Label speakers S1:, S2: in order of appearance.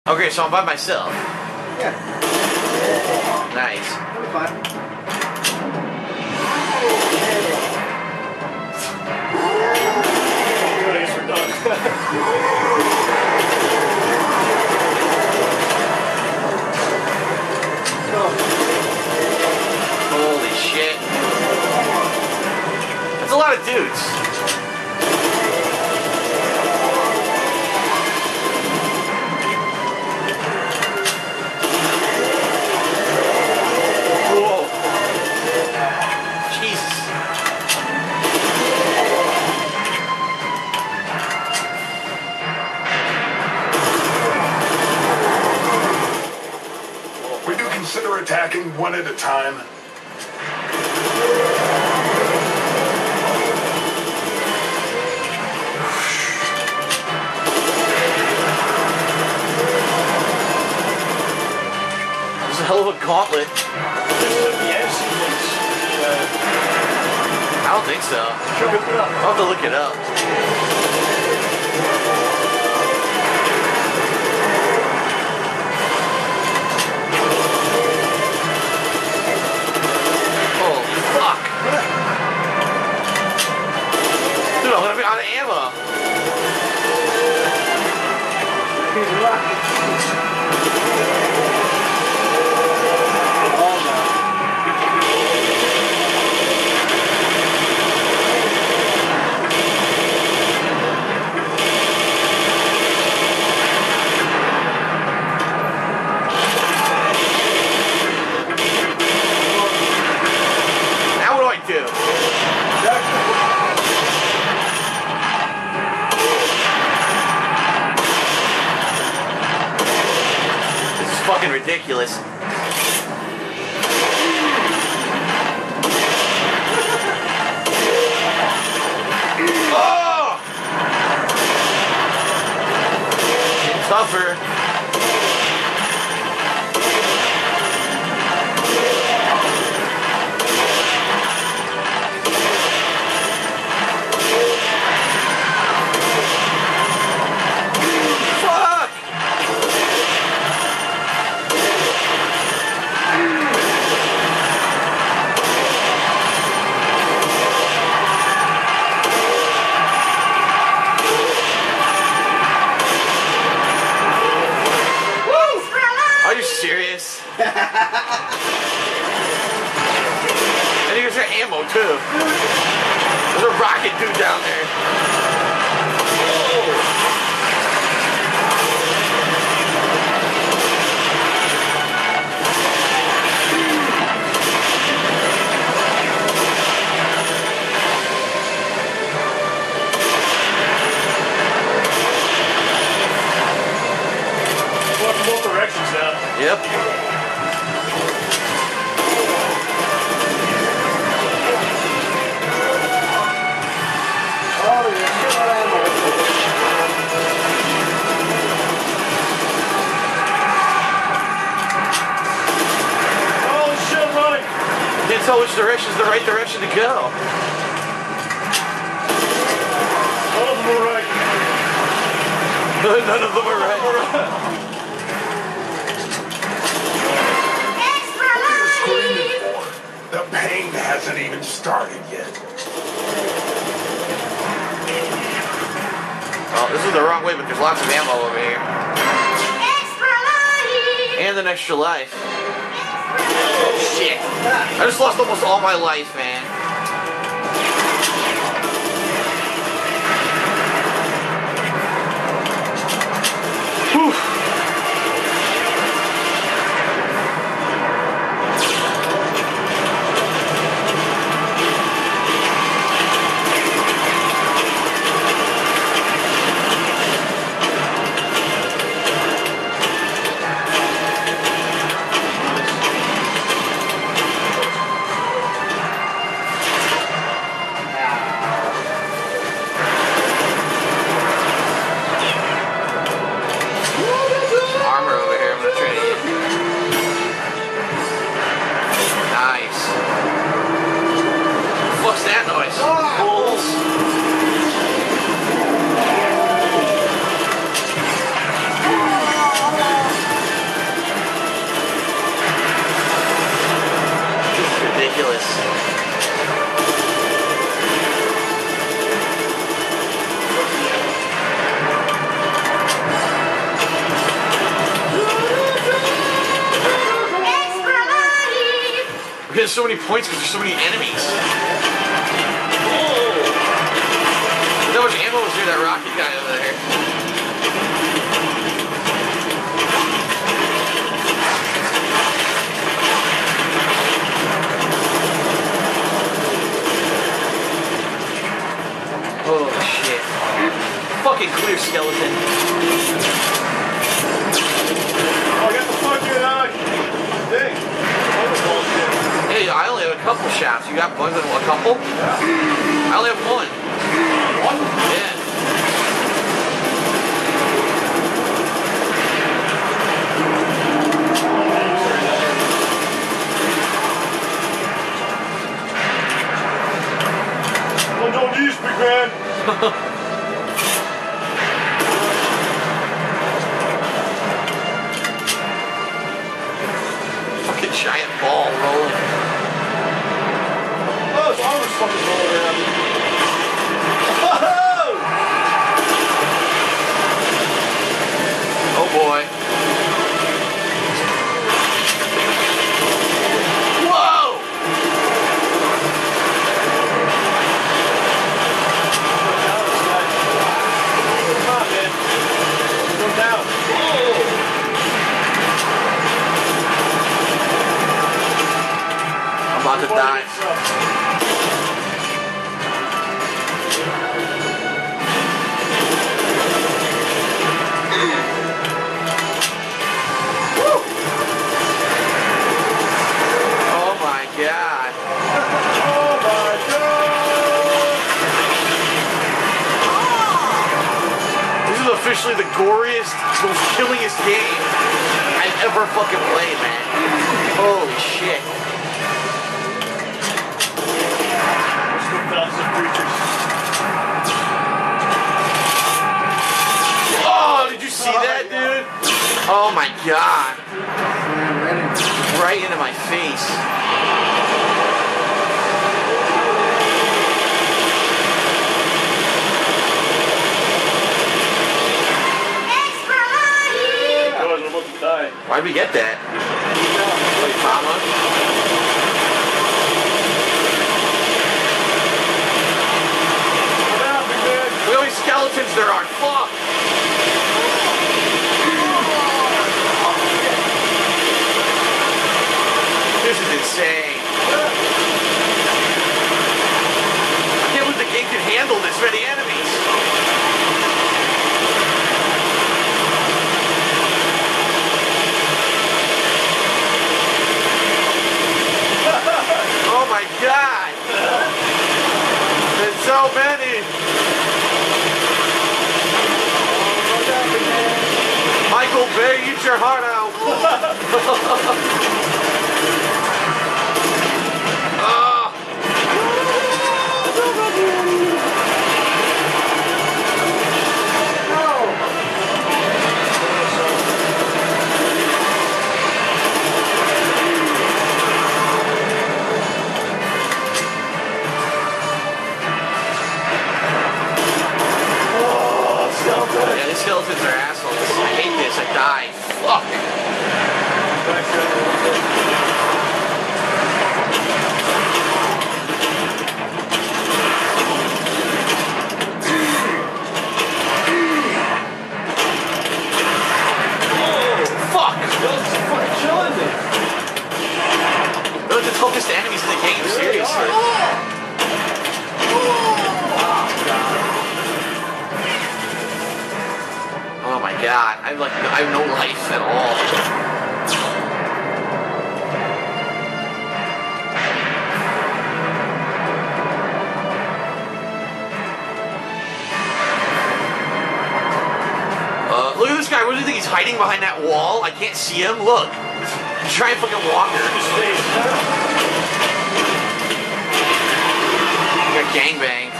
S1: Okay, so I'm by myself.
S2: Yeah.
S1: Nice.
S2: That'll be fine.
S3: Good, I guess we're done.
S1: Holy shit. That's a lot of dudes. Whoa. Jesus.
S4: Would you consider attacking one at a time?
S1: This is a hell of a gauntlet.
S3: This is the end sequence.
S1: I don't think so.
S3: Sure, look it up.
S1: I'll have to look it up. Holy fuck. Dude, I'm gonna be out of ammo.
S2: He's lucky. Oh no.
S1: Now what do I do? This is fucking ridiculous. Oh! Getting tougher. Fuck! Are you serious? And here's your ammo too. There's a rocket dude down there.
S3: Going from both directions now.
S1: Yep.
S2: Oh, you're short ammo.
S3: Oh shit, I'm running.
S1: Can't tell which direction is the right direction to go.
S3: All of them were right.
S1: None of them are right.
S4: Screaming for? The pain hasn't even started yet.
S1: Oh, this is the wrong way, but there's lots of ammo over here. And an extra life. Oh shit. I just lost almost all my life, man. Whew.
S2: Woo!
S1: spend so many points because there's so many enemies. How much ammo was near that rocket guy over there? Oh shit. Fucking clear skeleton.
S3: Oh, I got the fucking thing.
S1: Hey, I only have a couple shafts. You got more than a couple?
S3: Yeah.
S1: I only have one.
S3: What?
S1: Yeah.
S3: Well, don't use big man.
S1: Fucking giant ball rolling.
S3: Oh, his armor's fucking rolling around.
S1: Oh boy. Whoa!
S3: Come on, man. Go down.
S1: I'm about to die. Oh my god.
S3: Oh my god!
S1: This is officially the goriest, most killingest game I've ever fucking played, man. Holy shit.
S3: Let's go thousands of creatures.
S1: Oh, did you see that, dude? Oh my god. Right into my face.
S3: Guys, I'm about to die.
S1: Why'd we get that? Wait, mama?
S3: Come out, big man.
S1: Look how many skeletons there are. Fuck! This is insane. I can't believe the game can handle this many enemies. Oh my god! There's so many! Michael Bay, eat your heart out! Ah. Yeah, these skeletons are assholes. I hate this. I die. Fuck. Fuck. Those are the toughest enemies in the game. Seriously. Oh my god, I have no life at all. Look at this guy. What do you think he's hiding behind that wall? I can't see him. Look. He's trying to fucking walk her. Got gangbang.